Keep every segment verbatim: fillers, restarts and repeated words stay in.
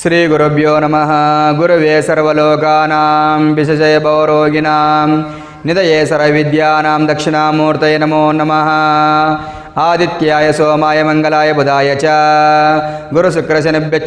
శ్రీ గురుభ్యో నమః. గురువే సర్వలోకానాం విశేషయ భవరోగిణాం నిదయే సర్వవిద్యానాం దక్షిణామూర్తయే నమో నమః. ఆదిత్యాయ సోమాయ మంగళాయ బుధాయ చ గురుశుక్రశనిభ్యశ్చ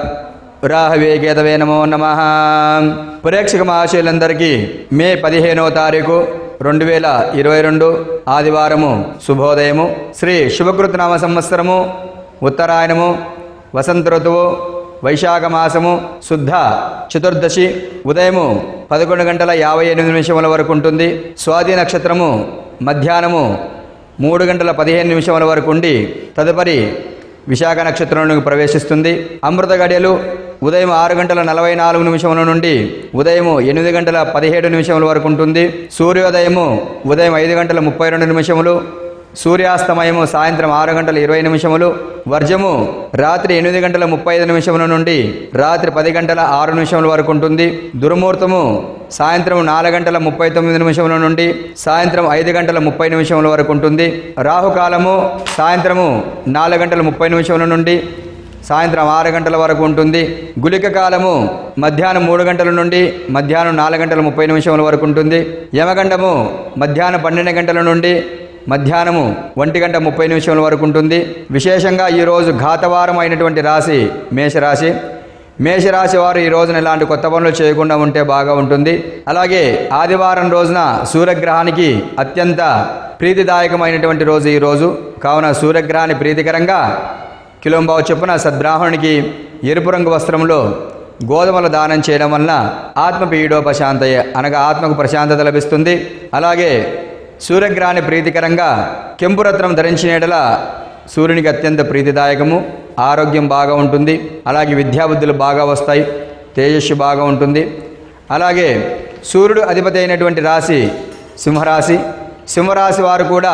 రాహవే కేతవే నమో నమః. ప్రేక్షక మహాశయులందరికీ మే పదిహేనవ తారీఖు రెండు వేల ఇరవై రెండు ఆదివారము శుభోదయము. శ్రీ శుభకృతనామ సంవత్సరము ఉత్తరాయణము వసంత ఋతువు వైశాఖ మాసము శుద్ధ చతుర్దశి ఉదయము పదకొండు గంటల యాభై ఎనిమిది నిమిషముల వరకు ఉంటుంది. స్వాతి నక్షత్రము మధ్యాహ్నము మూడు గంటల పదిహేను నిమిషముల వరకు ఉండి తదుపరి విశాఖ నక్షత్రంలోకి ప్రవేశిస్తుంది. అమృత గడియలు ఉదయం ఆరు గంటల నలభై నాలుగు నిమిషముల నుండి ఉదయం ఎనిమిది గంటల పదిహేడు నిమిషముల వరకు ఉంటుంది. సూర్యోదయము ఉదయం ఐదు గంటల ముప్పై రెండు నిమిషములు, సూర్యాస్తమయము సాయంత్రం ఆరు గంటల ఇరవై నిమిషములు, వర్జము రాత్రి ఎనిమిది గంటల ముప్పై ఐదు నిమిషముల నుండి రాత్రి పది గంటల ఆరు నిమిషముల వరకు ఉంటుంది. దుర్ముహూర్తము సాయంత్రం నాలుగు గంటల ముప్పై తొమ్మిది నిమిషముల నుండి సాయంత్రం ఐదు గంటల ముప్పై నిమిషముల వరకు ఉంటుంది. రాహుకాలము సాయంత్రము నాలుగు గంటల ముప్పై నిమిషముల నుండి సాయంత్రం ఆరు గంటల వరకు ఉంటుంది. గుళిక కాలము మధ్యాహ్నం మూడు గంటల నుండి మధ్యాహ్నం నాలుగు గంటల ముప్పై నిమిషముల వరకు ఉంటుంది. యమగండము మధ్యాహ్నం పన్నెండు గంటల నుండి మధ్యాహ్నము ఒంటి గంట ముప్పై నిమిషముల వరకు ఉంటుంది. విశేషంగా ఈరోజు ఘాతవారం అయినటువంటి రాశి మేషరాశి. మేషరాశి వారు ఈ రోజున ఇలాంటి కొత్త పనులు చేయకుండా ఉంటే బాగా ఉంటుంది. అలాగే ఆదివారం రోజున సూర్యగ్రహానికి అత్యంత ప్రీతిదాయకమైనటువంటి రోజు ఈ రోజు. కావున సూర్యగ్రహాన్ని ప్రీతికరంగా కిలోంబావు చొప్పున సద్బ్రాహ్మణునికి ఎరుపు రంగు వస్త్రంలో గోధుమలు దానం చేయడం వలన ఆత్మపీడోపశాంతయ అనగా ఆత్మకు ప్రశాంతత లభిస్తుంది. అలాగే సూర్యగ్రహాన్ని ప్రీతికరంగా కెంపు రత్నం ధరించిన యెడల సూర్యునికి అత్యంత ప్రీతిదాయకము, ఆరోగ్యం బాగా ఉంటుంది. అలాగే విద్యాబుద్ధులు బాగా వస్తాయి, తేజస్సు బాగా ఉంటుంది. అలాగే సూర్యుడు అధిపతి అయినటువంటి రాశి సింహరాశి. సింహరాశి వారు కూడా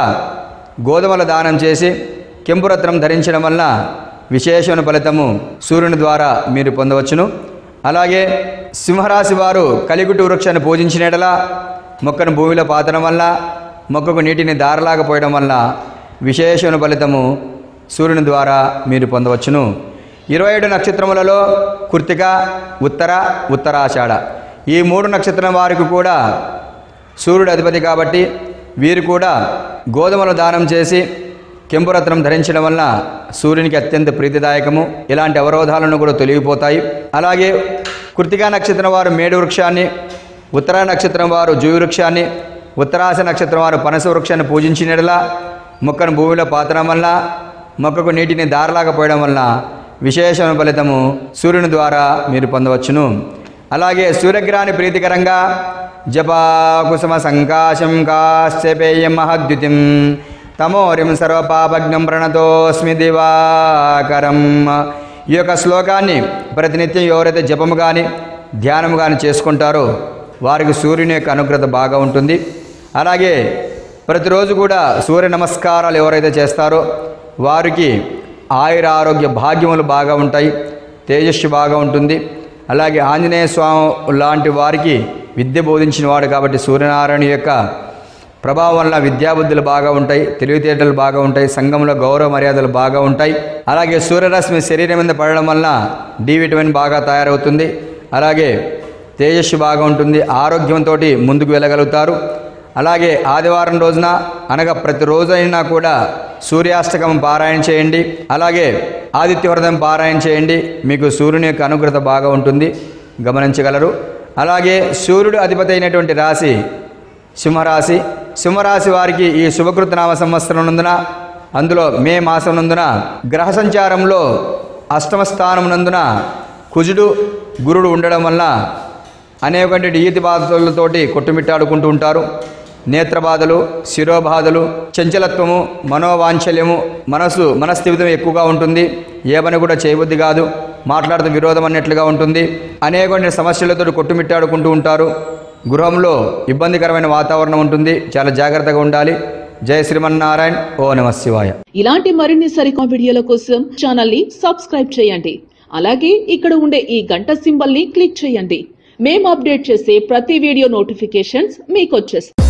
గోధుమల దానం చేసి కెంపు రత్నం ధరించడం వలన విశేషమైన ఫలితము సూర్యుని ద్వారా మీరు పొందవచ్చును. అలాగే సింహరాశి వారు కలిగుట్టు వృక్షాన్ని పూజించిన యెడల, మొక్కను భూమిలో పాతడం వల్ల, మొక్కకు నీటిని దారలాగా పోయడం వల్ల విశేషమైన ఫలితము సూర్యుని ద్వారా మీరు పొందవచ్చును. ఇరవై ఏడు నక్షత్రములలో కృత్తిక, ఉత్తర, ఉత్తరాషాఢ ఈ మూడు నక్షత్రం వారికి కూడా సూర్యుడు అధిపతి కాబట్టి వీరు కూడా గోధుమలు దానం చేసి కెంపురత్నం ధరించడం వలన సూర్యునికి అత్యంత ప్రీతిదాయకము. ఇలాంటి అవరోధాలను కూడా తొలగిపోతాయి. అలాగే కృత్తికా నక్షత్రం వారు మేడు వృక్షాన్ని, ఉత్తర నక్షత్రం వారు జూయి వృక్షాన్ని, ఉత్తరాశ నక్షత్రం వారు పనస వృక్షాన్ని పూజించినట్లా మొక్కను భూమిలో పాతడం వల్ల, మొక్కకు నీటిని దారలాగా పోయడం వలన విశేషమైన ఫలితము సూర్యుని ద్వారా మీరు పొందవచ్చును. అలాగే సూర్యగ్రహాన్ని ప్రీతికరంగా జపా కుసుమ సంకాశం కాశ్చపేయం మహద్యుతిం తమోరిం సర్వపాపజ్ఞం ప్రణతోస్మి దివాకరం. ఈ యొక్క శ్లోకాన్ని ప్రతినిత్యం ఎవరైతే జపము కానీ ధ్యానము కానీ చేసుకుంటారో వారికి సూర్యుని యొక్క అనుగ్రత బాగా ఉంటుంది. అలాగే ప్రతిరోజు కూడా సూర్య నమస్కారాలు ఎవరైతే చేస్తారో వారికి ఆయుర ఆరోగ్య భాగ్యములు బాగా ఉంటాయి, తేజస్సు బాగా ఉంటుంది. అలాగే ఆంజనేయ స్వామి లాంటి వారికి విద్య బోధించిన వాడు కాబట్టి సూర్యనారాయణ యొక్క ప్రభావం వల్ల విద్యాబుద్ధులు బాగా ఉంటాయి, తెలివితేటలు బాగా ఉంటాయి, సంఘంలో గౌరవ మర్యాదలు బాగా ఉంటాయి. అలాగే సూర్యరశ్మి శరీరం మీద పడడం వలన డి విటమిన్ బాగా తయారవుతుంది. అలాగే తేజస్సు బాగా ఉంటుంది, ఆరోగ్యంతో ముందుకు వెళ్ళగలుగుతారు. అలాగే ఆదివారం రోజున అనగా ప్రతిరోజైనా కూడా సూర్యాష్టకం పారాయణ చేయండి. అలాగే ఆదిత్య హృదయం పారాయణ చేయండి. మీకు సూర్యుని యొక్క అనుగ్రత బాగా ఉంటుంది, గమనించగలరు. అలాగే సూర్యుడు అధిపతి అయినటువంటి రాశి సింహరాశి. సింహరాశి వారికి ఈ శుభకృతనామ సంవత్సరం నందున, అందులో మే మాసం నందున గ్రహ సంచారంలో అష్టమ స్థానం నందున కుజుడు గురుడు ఉండడం వల్ల అనేక ఈతి బాధలతోటి కొట్టుమిట్టాడుకుంటూ ఉంటారు. నేత్రబాధలు, శిరోబాధలు, చంచలత్వము, మనోవాంఛల్యము, మనసు మనస్థిమితం ఎక్కువగా ఉంటుంది. ఏ పని కూడా చేయబుద్ధి కాదు, మాట్లాడుతూ విరోధం అన్నట్లుగా ఉంటుంది. అనేక సమస్యలతో కొట్టుమిట్టాడుకుంటూ ఉంటారు. గృహంలో ఇబ్బందికరమైన వాతావరణం ఉంటుంది, చాలా జాగ్రత్తగా ఉండాలి. జయ శ్రీమన్నారాయణ. ఓ నమః శివాయ. ఇలాంటి మరిన్ని సరికొత్త వీడియోల కోసం ఛానల్ ని సబ్స్క్రైబ్ చేయండి. అలాగే ఇక్కడ ఉండే ఈ గంట సింబల్ ని క్లిక్ చేయండి. మేము అప్డేట్ చేసే ప్రతి వీడియో నోటిఫికేషన్స్ మీకు వచ్చేస్తాయి.